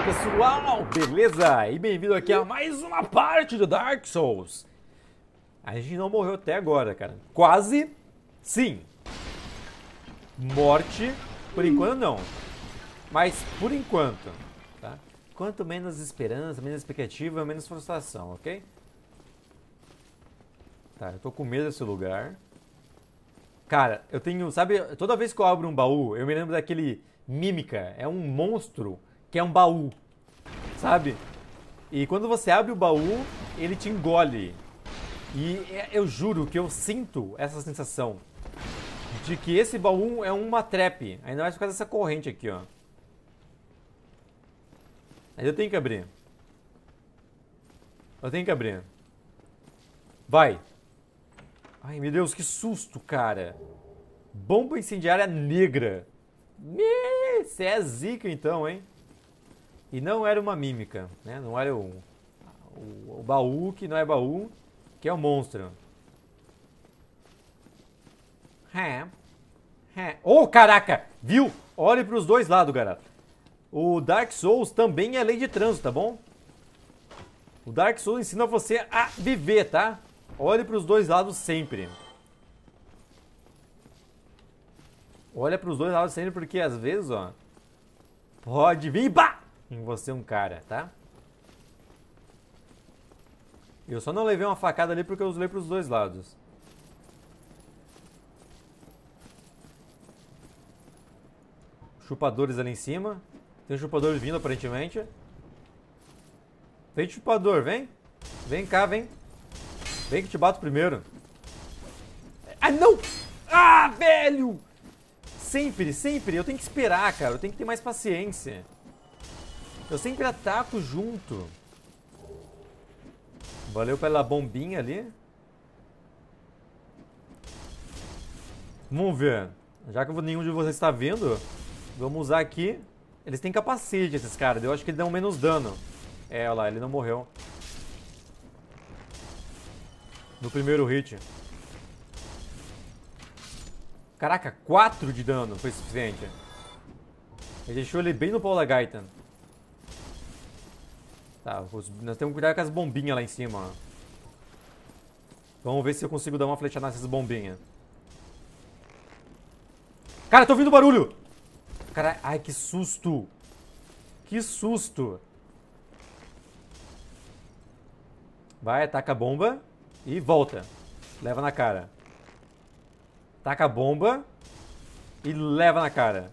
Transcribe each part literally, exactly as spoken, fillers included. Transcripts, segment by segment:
pessoal, beleza? E bem-vindo aqui a mais uma parte do Dark Souls. A gente não morreu até agora, cara. Quase, sim. Morte, por enquanto não. Mas por enquanto, tá? Quanto menos esperança, menos expectativa, menos frustração, ok? Tá, eu tô com medo desse lugar. Cara, eu tenho, sabe, toda vez que eu abro um baú, eu me lembro daquele Mímica. É um monstro que é um baú, sabe? E quando você abre o baú, ele te engole. E eu juro que eu sinto essa sensação de que esse baú é uma trap. Ainda mais por causa dessa corrente aqui, ó. Mas eu tenho que abrir. Eu tenho que abrir. Vai. Ai, meu Deus, que susto, cara. Bomba incendiária negra. Você é zica, então, hein? E não era uma mímica, né? Não era o, o, o baú, que não é baú, que é o monstro. É. É. Oh, caraca! Viu? Olhe pros dois lados, galera. O Dark Souls também é lei de trânsito, tá bom? O Dark Souls ensina você a viver, tá? Olhe pros dois lados sempre. Olha pros dois lados sempre, porque às vezes, ó, pode vir pá, em você um cara, tá? Eu só não levei uma facada ali porque eu usei pros dois lados. Chupadores ali em cima. Tem um chupador vindo, aparentemente. Vem, chupador, vem. Vem cá, vem. Vem que te bato primeiro. Ah, não! Ah, velho! Sempre, sempre. Eu tenho que esperar, cara. Eu tenho que ter mais paciência. Eu sempre ataco junto. Valeu pela bombinha ali. Vamos ver. Já que nenhum de vocês está vendo, vamos usar aqui. Eles têm capacete, esses caras. Eu acho que eles dão menos dano. É, olha lá, ele não morreu. No primeiro hit. Caraca, quatro de dano foi suficiente. Ele deixou ele bem no pau da gaita. Tá, nós temos que cuidar com as bombinhas lá em cima, ó. Vamos ver se eu consigo dar uma flechada nessas bombinhas. Cara, tô ouvindo barulho! Cara, ai, que susto! Que susto! Vai, ataca a bomba e volta. Leva na cara. Taca a bomba e leva na cara.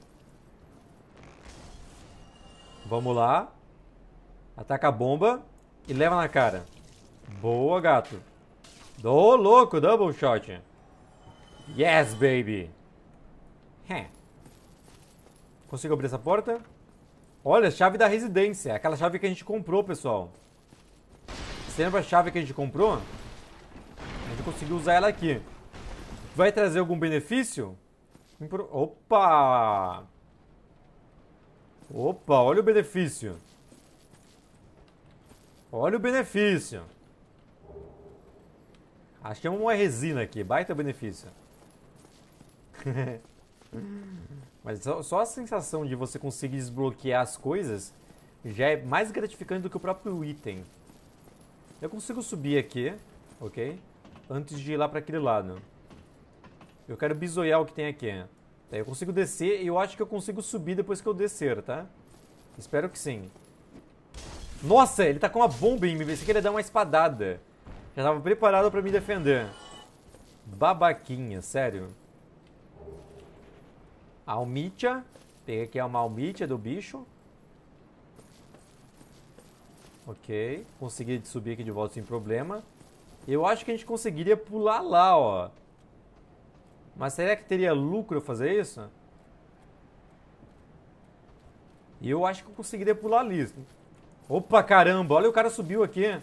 Vamos lá. Ataca a bomba e leva na cara. Boa, gato. Ô, louco, double shot. Yes, baby. Hé. Consigo abrir essa porta? Olha, chave da residência. Aquela chave que a gente comprou, pessoal. Você lembra a chave que a gente comprou? A gente conseguiu usar ela aqui. Vai trazer algum benefício? Opa! Opa, olha o benefício. Olha o benefício. Acho que é uma resina aqui. Baita benefício. Mas só, só a sensação de você conseguir desbloquear as coisas já é mais gratificante do que o próprio item. Eu consigo subir aqui, ok? Antes de ir lá para aquele lado. Eu quero bisoiar o que tem aqui. Tá, eu consigo descer e eu acho que eu consigo subir depois que eu descer, tá? Espero que sim. Nossa, ele tá com uma bomba em mim. Pensei que ele ia dar uma espadada. Já tava preparado pra me defender. Babaquinha, sério. Almitia. Peguei aqui uma almitia do bicho. Ok. Consegui subir aqui de volta sem problema. Eu acho que a gente conseguiria pular lá, ó. Mas será que teria lucro fazer isso? E eu acho que eu conseguiria pular ali. Opa, caramba, olha o cara subiu aqui.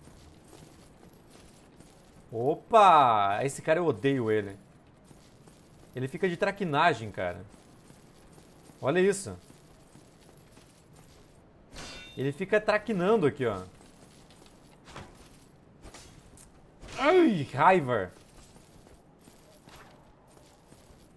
Opa, esse cara eu odeio ele. Ele fica de traquinagem, cara. Olha isso. Ele fica traquinando aqui, ó. Ai, raiva.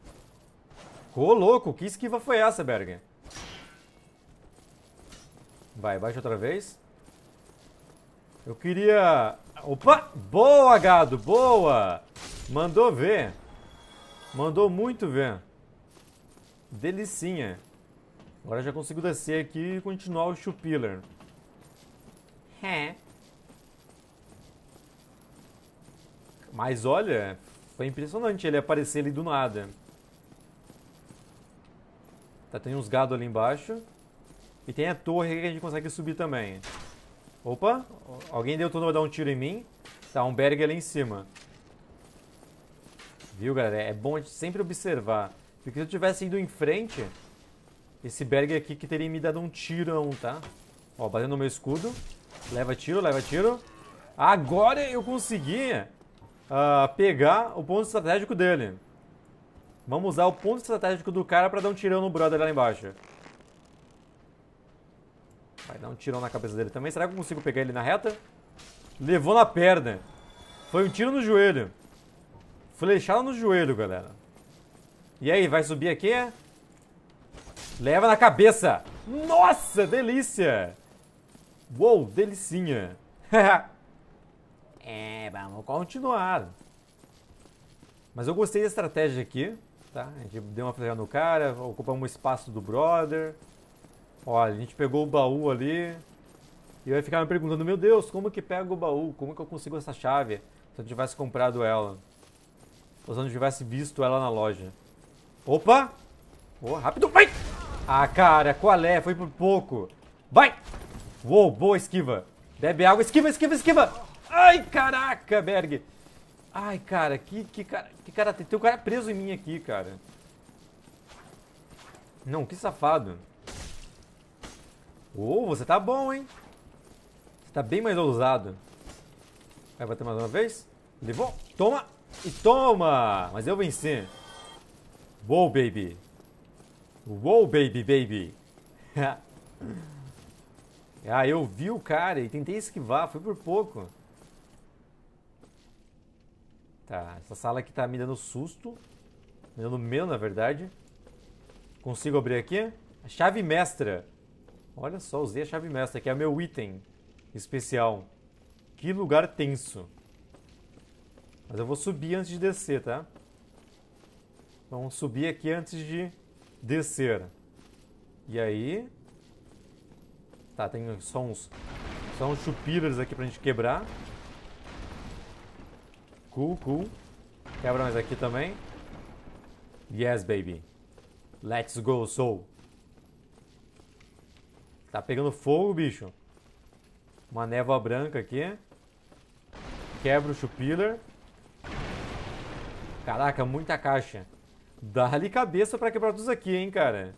Ô, louco, que esquiva foi essa, Berger? Vai, baixa outra vez. Eu queria... Opa! Boa, gado! Boa! Mandou ver. Mandou muito ver. Delicinha. Agora já consigo descer aqui e continuar o Chupiller. É. Mas olha, foi impressionante ele aparecer ali do nada. Tá, tem uns gados ali embaixo. E tem a torre que a gente consegue subir também. Opa, alguém deu turno pra dar um tiro em mim. Tá, um Berg ali em cima. Viu, galera? É bom a gente sempre observar. Porque se eu tivesse indo em frente, esse Berg aqui que teria me dado um tirão, tá? Ó, batendo no meu escudo. Leva tiro, leva tiro. Agora eu consegui uh, pegar o ponto estratégico dele. Vamos usar o ponto estratégico do cara pra dar um tirão no brother lá embaixo. Vai dar um tirão na cabeça dele também. Será que eu consigo pegar ele na reta? Levou na perna. Foi um tiro no joelho. Flechado no joelho, galera. E aí, vai subir aqui? Leva na cabeça. Nossa, delícia. Uou, delicinha. É, vamos continuar. Mas eu gostei da estratégia aqui, tá? A gente deu uma flechada no cara, ocupamos o espaço do brother. Olha, a gente pegou o baú ali. E eu ia ficar me perguntando, meu Deus, como que pega o baú? Como que eu consigo essa chave? Se eu tivesse comprado ela. Ou se eu não tivesse visto ela na loja. Opa! Oh, rápido, vai! Ah, cara, qual é? Foi por pouco. Vai! Uou, boa esquiva. Bebe água, esquiva, esquiva, esquiva! Ai, caraca, Berg! Ai, cara, que, que cara... Que cara... Tem um cara preso em mim aqui, cara. Não, que safado. Oh, você tá bom, hein? Você tá bem mais ousado. Vai bater mais uma vez? Levou. Toma. E toma. Mas eu venci. Uou, baby. Uou, baby, baby. Ah, eu vi o cara e tentei esquivar. Foi por pouco. Tá, essa sala aqui tá me dando susto. Me dando medo, na verdade. Consigo abrir aqui? A chave mestra. Olha só, usei a chave mestra, que é o meu item especial. Que lugar tenso. Mas eu vou subir antes de descer, tá? Vamos subir aqui antes de descer. E aí... Tá, tem só uns... Só uns chupillers aqui pra gente quebrar. Cool, cool. Quebra mais aqui também. Yes, baby. Let's go, soul. Tá pegando fogo, bicho. Uma névoa branca aqui. Quebra o chupiller. Caraca, muita caixa. Dá-lhe cabeça pra quebrar tudo isso aqui, hein, cara.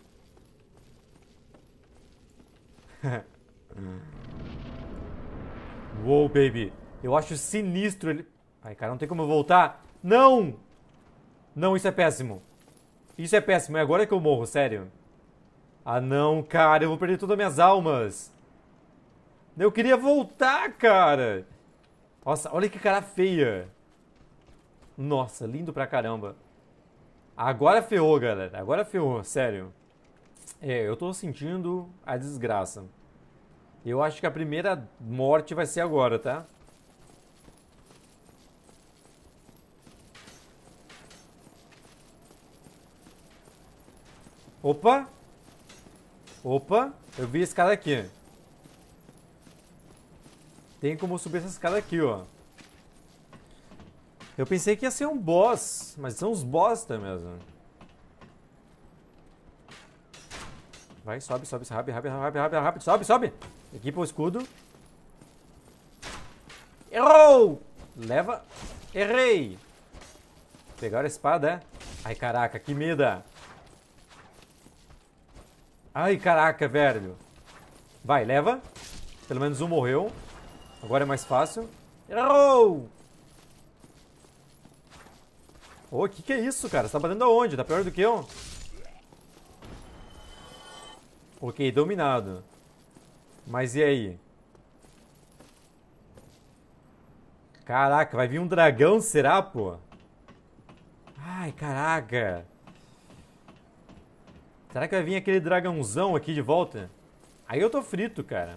Uou, baby. Eu acho sinistro ele... Ai, cara, não tem como eu voltar. Não! Não, isso é péssimo. Isso é péssimo. É agora que eu morro, sério. Ah, não, cara. Eu vou perder todas as minhas almas. Eu queria voltar, cara. Nossa, olha que cara feia. Nossa, lindo pra caramba. Agora ferrou, galera. Agora ferrou, sério. É, eu tô sentindo a desgraça. Eu acho que a primeira morte vai ser agora, tá? Opa! Opa! Eu vi esse cara aqui. Tem como subir essa escada aqui, ó. Eu pensei que ia ser um boss, mas são uns bosta mesmo. Vai, sobe, sobe, rápido, rápido, rápido, rápido, rápido, sobe, sobe! Equipa o escudo. Errou! Leva. Errei! Pegaram a espada, é? Ai, caraca, que medo! Ai, caraca, velho. Vai, leva. Pelo menos um morreu. Agora é mais fácil. Errou! Ô, oh, que que é isso, cara? Você tá batendo aonde? Tá pior do que eu? Ok, dominado. Mas e aí? Caraca, vai vir um dragão, será, pô? Ai, caraca. Será que vai vir aquele dragãozão aqui de volta? Aí eu tô frito, cara.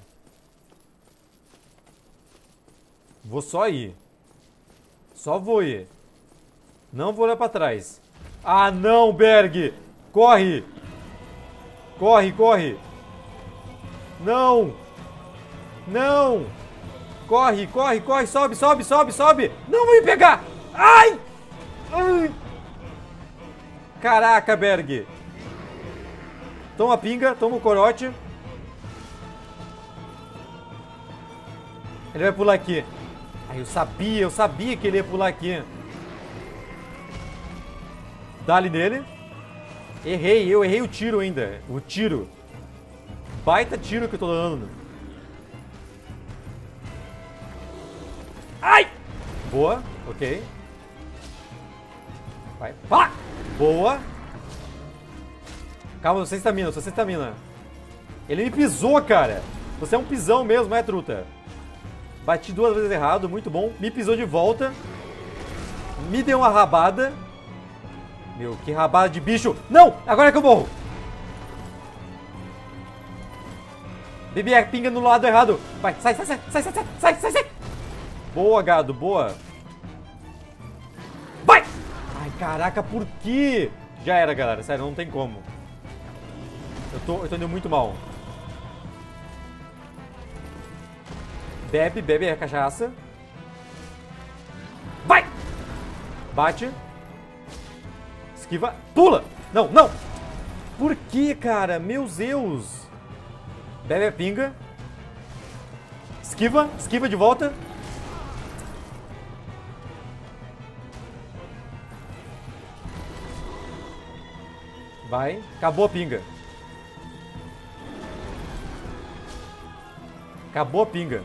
Vou só ir. Só vou ir. Não vou olhar pra trás. Ah, não, Berg! Corre! Corre, corre! Não! Não! Corre, corre, corre! Sobe, sobe, sobe, sobe! Não vai me pegar! Ai! Ai! Caraca, Berg! Toma a pinga, toma o corote. Ele vai pular aqui. Ai, eu sabia, eu sabia que ele ia pular aqui. Dá-lhe nele. Errei, eu errei o tiro ainda. O tiro. Baita tiro que eu tô dando. Ai! Boa, ok. Vai. Pá! Boa. Calma, você estamina, você estamina. Ele me pisou, cara. Você é um pisão mesmo, não é, truta? Bati duas vezes errado, muito bom. Me pisou de volta. Me deu uma rabada. Meu, que rabada de bicho. Não! Agora é que eu morro. Bebi a pinga no lado errado. Vai, sai, sai, sai, sai, sai, sai, sai, sai, sai. Boa, gado, boa. Vai! Ai, caraca, por quê? Já era, galera, sério, não tem como. Eu tô, eu tô indo muito mal. Bebe, bebe a cachaça. Vai! Bate. Esquiva. Pula! Não, não! Por que, cara? Meu Deus! Bebe a pinga. Esquiva, esquiva de volta. Vai. Acabou a pinga. Acabou a pinga.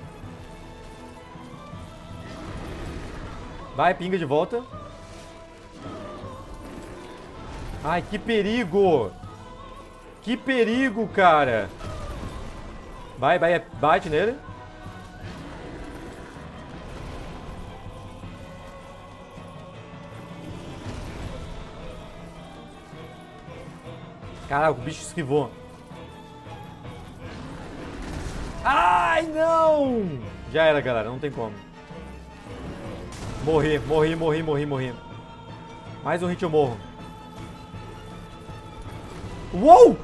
Vai, pinga de volta. Ai, que perigo! Que perigo, cara! Vai, vai, bate nele. Caraca, o bicho esquivou. Ai, não! Já era, galera, não tem como. Morri, morri, morri, morri, morri. Mais um hit eu morro. Uou!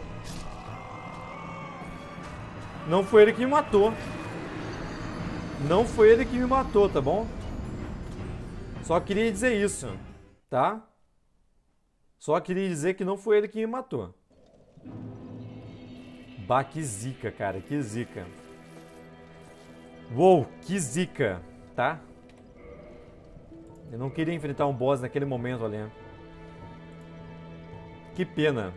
Não foi ele que me matou. Não foi ele que me matou, tá bom? Só queria dizer isso, tá? Só queria dizer que não foi ele que me matou. Bah, que zica, cara, que zica. Uou, que zica, tá? Eu não queria enfrentar um boss naquele momento ali. Que pena.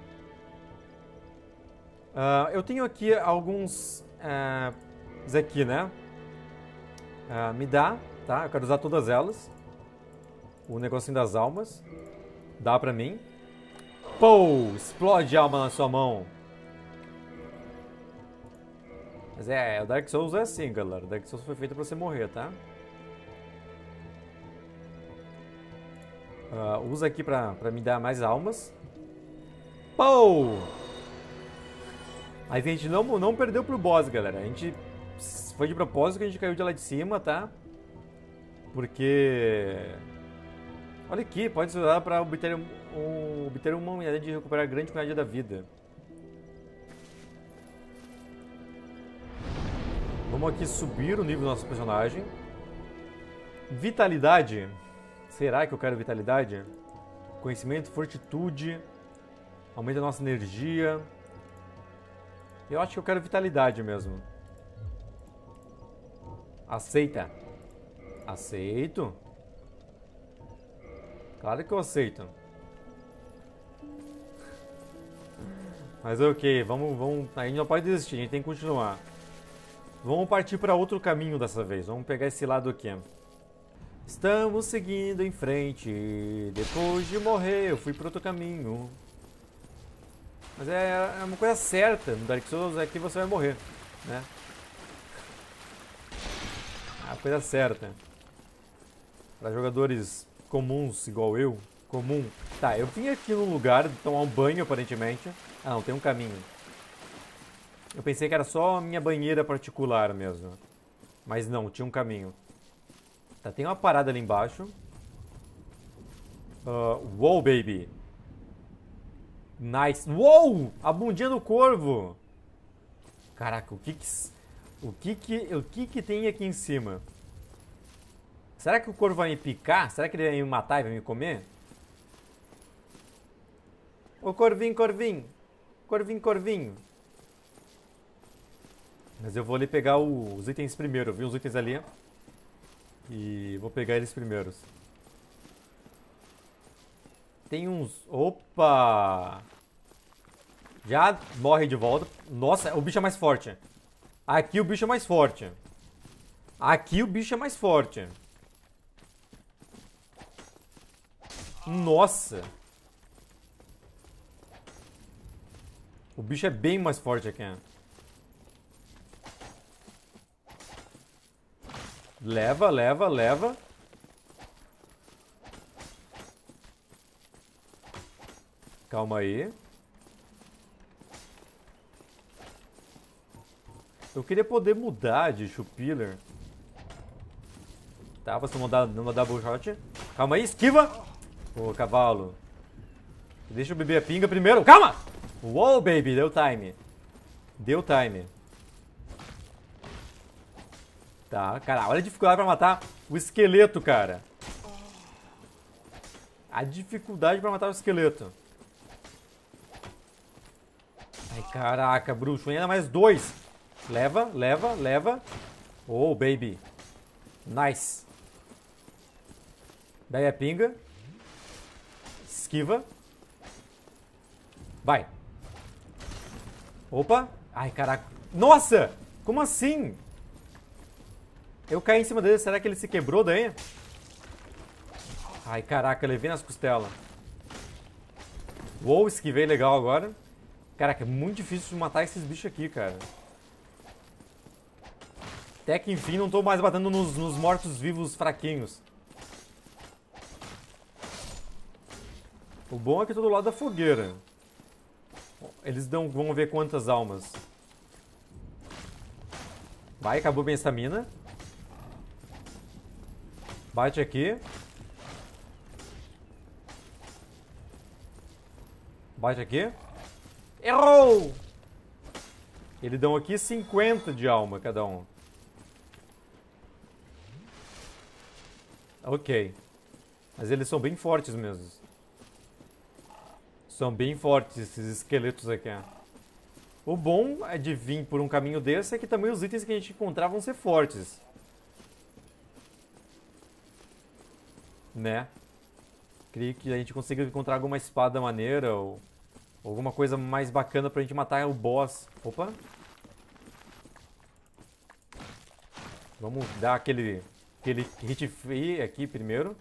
Uh, eu tenho aqui alguns... Uh, isso aqui, né? Uh, me dá, tá? Eu quero usar todas elas. O negocinho das almas. Dá pra mim. Pô! Explode alma na sua mão. Mas é, o Dark Souls é assim, galera. O Dark Souls foi feito pra você morrer, tá? Uh, usa aqui pra, pra me dar mais almas. Pô! Mas a gente não, não perdeu pro boss, galera. A gente... Foi de propósito que a gente caiu de lá de cima, tá? Porque... Olha aqui, pode ser usado pra obter, um, obter uma unidade de recuperar grande quantidade da vida. Vamos aqui subir o nível do nosso personagem. Vitalidade. Será que eu quero vitalidade? Conhecimento, fortitude. Aumenta a nossa energia. Eu acho que eu quero vitalidade mesmo. Aceita. Aceito. Claro que eu aceito. Mas ok, vamos, vamos... A gente não pode desistir, a gente tem que continuar. Vamos partir para outro caminho dessa vez. Vamos pegar esse lado aqui. Estamos seguindo em frente. Depois de morrer, eu fui para outro caminho. Mas é, é uma coisa certa. No Dark Souls é que você vai morrer, né? É a coisa certa. Para jogadores comuns igual eu. Comum. Tá, eu vim aqui num lugar tomar um banho, aparentemente. Ah, não, tem um caminho. Eu pensei que era só a minha banheira particular mesmo. Mas não, tinha um caminho. Tá, tem uma parada ali embaixo. Uh, wow, baby. Nice. Uou! A bundinha do corvo. Caraca, o que que... O que que, o que que tem aqui em cima? Será que o corvo vai me picar? Será que ele vai me matar e vai me comer? Ô corvinho, corvinho. Corvinho, corvinho. Mas eu vou ali pegar o, os itens primeiro. Eu vi os itens ali. E vou pegar eles primeiros. Tem uns... Opa! Já morre de volta. Nossa, o bicho é mais forte. Aqui o bicho é mais forte. Aqui o bicho é mais forte. Nossa! O bicho é bem mais forte aqui. Leva, leva, leva. Calma aí. Eu queria poder mudar de Chupiller. Tá, você não dá, não dá double shot. Calma aí, esquiva! Ô, cavalo. Deixa eu beber a pinga primeiro. Calma! Uou, baby, deu time. Deu time. Tá, cara, olha a dificuldade pra matar o esqueleto, cara. A dificuldade pra matar o esqueleto. Ai, caraca, bruxo. Ainda mais dois. Leva, leva, leva. Oh, baby. Nice. Daí a pinga. Esquiva. Vai. Opa. Ai, caraca. Nossa! Como assim? Eu caí em cima dele. Será que ele se quebrou daí? Ai, caraca. Levei nas costelas. Uou, esquivei legal agora. Caraca, é muito difícil de matar esses bichos aqui, cara. Até que enfim não tô mais batendo nos, nos mortos-vivos fraquinhos. O bom é que tô do lado da fogueira. Eles dão, vamos ver quantas almas. Vai, acabou bem essa mina. Bate aqui. Bate aqui. Errou! Eles dão aqui cinquenta de alma cada um. Ok. Mas eles são bem fortes mesmo. São bem fortes esses esqueletos aqui. O bom é de vir por um caminho desse é que também os itens que a gente encontrar vão ser fortes. Né? Creio que a gente consiga encontrar alguma espada maneira ou alguma coisa mais bacana pra gente matar o boss. Opa. Vamos dar aquele... Aquele hit free aqui primeiro.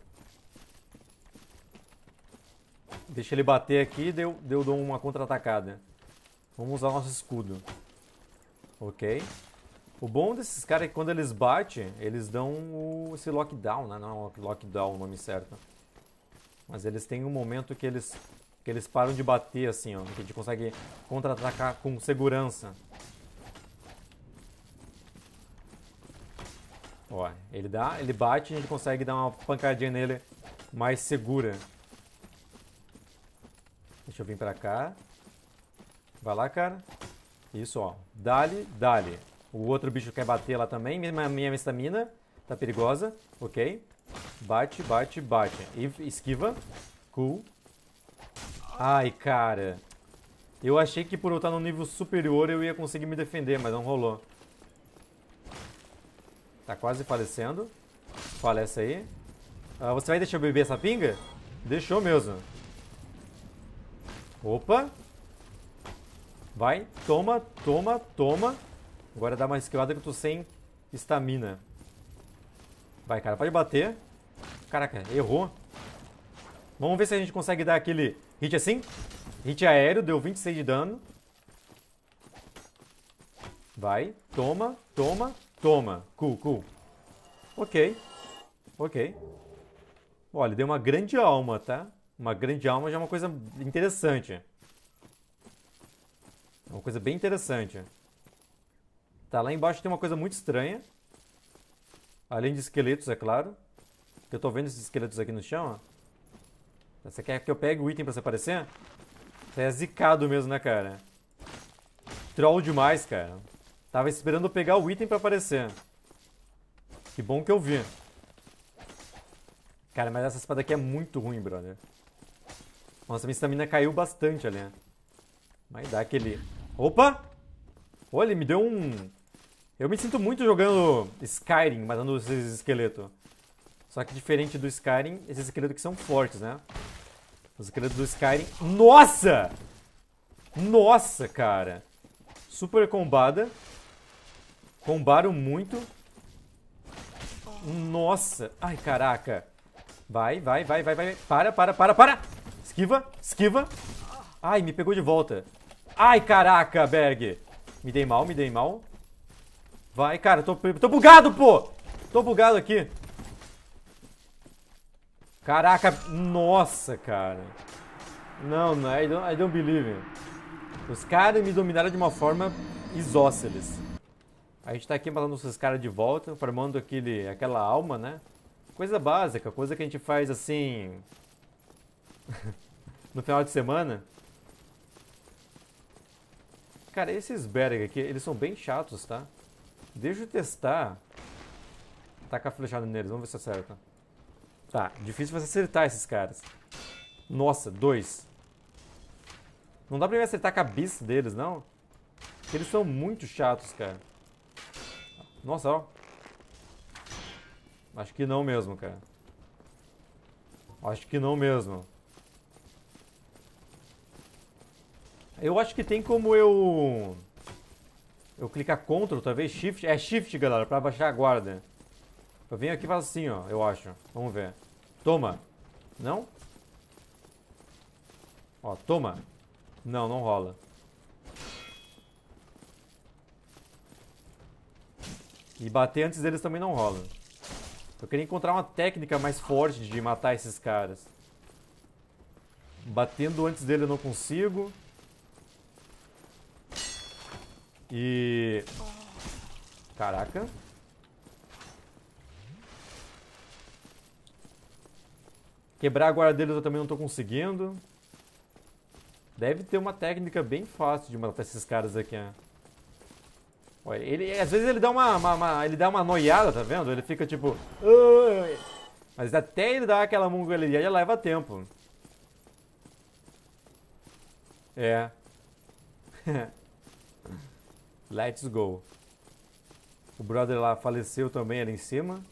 Deixa ele bater aqui e deu, deu, dou uma contra-atacada. Vamos usar o nosso escudo. Ok. O bom desses caras é que quando eles batem, eles dão o, esse lockdown, né? Não é lockdown o nome certo. Mas eles têm um momento que eles, que eles param de bater assim, ó. Que a gente consegue contra-atacar com segurança. Ó, ele dá, ele bate e a gente consegue dar uma pancadinha nele mais segura. Deixa eu vir pra cá. Vai lá, cara. Isso, ó. Dali, dali. O outro bicho quer bater lá também. Minha, minha estamina tá perigosa. Ok. Bate, bate, bate. E esquiva. Cool. Ai, cara. Eu achei que por eu estar no nível superior eu ia conseguir me defender, mas não rolou. Tá quase falecendo. Falece aí. Ah, você vai deixar eu beber essa pinga? Deixou mesmo. Opa. Vai. Toma, toma, toma. Agora dá uma esquivada que eu tô sem estamina. Vai, cara. Pode bater. Caraca, errou. Vamos ver se a gente consegue dar aquele hit assim. Hit aéreo, deu vinte e seis de dano. Vai. Toma, toma. Toma. Cool, cool. Ok. Ok. Olha, deu uma grande alma, tá? Uma grande alma já é uma coisa interessante. É uma coisa bem interessante. Tá, lá embaixo tem uma coisa muito estranha. Além de esqueletos, é claro. Eu tô vendo esses esqueletos aqui no chão, ó. Você quer que eu pegue o item pra você aparecer? Você é zicado mesmo, né, cara? Troll demais, cara. Tava esperando eu pegar o item pra aparecer. Que bom que eu vi. Cara, mas essa espada aqui é muito ruim, brother. Nossa, minha estamina caiu bastante ali. Mas dá aquele... Opa! Olha, ele me deu um... Eu me sinto muito jogando Skyrim, matando esses esqueletos. Só que diferente do Skyrim, esses esqueletos aqui são fortes, né? Os esqueletos do Skyrim... Nossa! Nossa, cara! Super combada. Combaram muito. Nossa! Ai, caraca! Vai, vai, vai, vai, vai. Para, para, para, para! Esquiva, esquiva. Ai, me pegou de volta. Ai, caraca, Berg. Me dei mal, me dei mal. Vai, cara, tô, tô bugado, pô! Tô bugado aqui. Caraca, nossa, cara. Não, não, I don't, I don't believe. Os caras me dominaram de uma forma isósceles. A gente tá aqui matando esses caras de volta, formando aquele, aquela alma, né? Coisa básica, coisa que a gente faz assim... no final de semana. Cara, esses Berg aqui, eles são bem chatos, tá? Deixa eu testar. Tacar flechada neles, vamos ver se acerta. Tá, difícil você acertar esses caras. Nossa, dois. Não dá pra me acertar a cabeça deles, não? Porque eles são muito chatos, cara. Nossa, ó. Acho que não mesmo, cara. Acho que não mesmo. Eu acho que tem como eu... Eu clicar Ctrl, talvez Shift. É Shift, galera, pra baixar a guarda. Eu venho aqui e faço assim, ó, eu acho. Vamos ver. Toma. Não? Ó, toma. Não, não rola. E bater antes deles também não rola. Eu queria encontrar uma técnica mais forte de matar esses caras. Batendo antes dele eu não consigo. E... Caraca. Quebrar a guarda deles eu também não tô conseguindo. Deve ter uma técnica bem fácil de matar esses caras aqui, né? Olha, ele, às vezes ele dá uma, uma, uma, ele dá uma noiada, tá vendo? Ele fica tipo... Uh, mas até ele dar aquela mongoliada leva tempo. É. Let's go. O brother lá faleceu também ali em cima.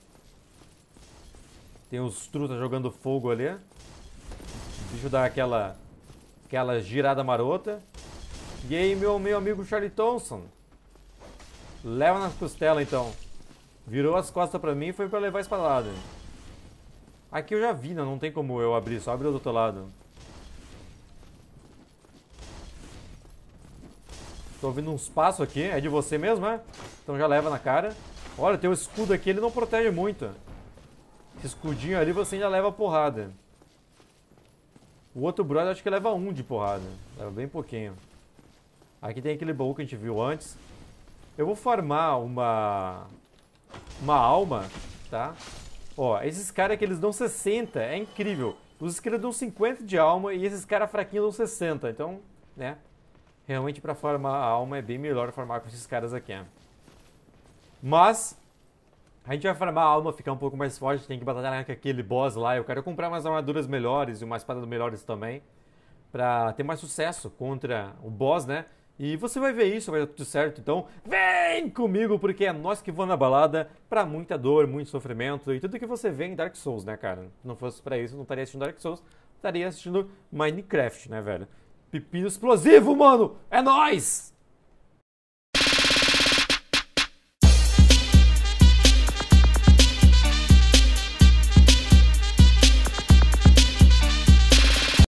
Tem os trutas jogando fogo ali. Deixa eu dar aquela... Aquela girada marota. E aí, meu, meu amigo Charlie Thompson. Leva nas costelas, então. Virou as costas pra mim e foi pra levar a espadada. Aqui eu já vi, né? Não tem como eu abrir. Só abre do outro lado. Tô ouvindo uns passos aqui. É de você mesmo, é? Então já leva na cara. Olha, tem um escudo aqui. Ele não protege muito. Esse escudinho ali você ainda leva porrada. O outro brother acho que leva um de porrada. Leva bem pouquinho. Aqui tem aquele baú que a gente viu antes. Eu vou farmar uma... Uma alma, tá? Ó, esses caras aqui eles dão sessenta. É incrível. Os esqueletos dão cinquenta de alma e esses caras fraquinhos dão sessenta. Então, né? Realmente pra farmar a alma é bem melhor farmar com esses caras aqui. Mas... A gente vai farmar a alma, ficar um pouco mais forte, tem que batalhar com aquele boss lá. Eu quero comprar umas armaduras melhores e umas espadas melhores também. Pra ter mais sucesso contra o boss, né? E você vai ver isso, vai dar tudo certo. Então, vem comigo, porque é nós que vamos na balada pra muita dor, muito sofrimento. E tudo que você vê em Dark Souls, né, cara? Se não fosse pra isso, eu não estaria assistindo Dark Souls. Estaria assistindo Minecraft, né, velho? Pepino explosivo, mano! É nóis!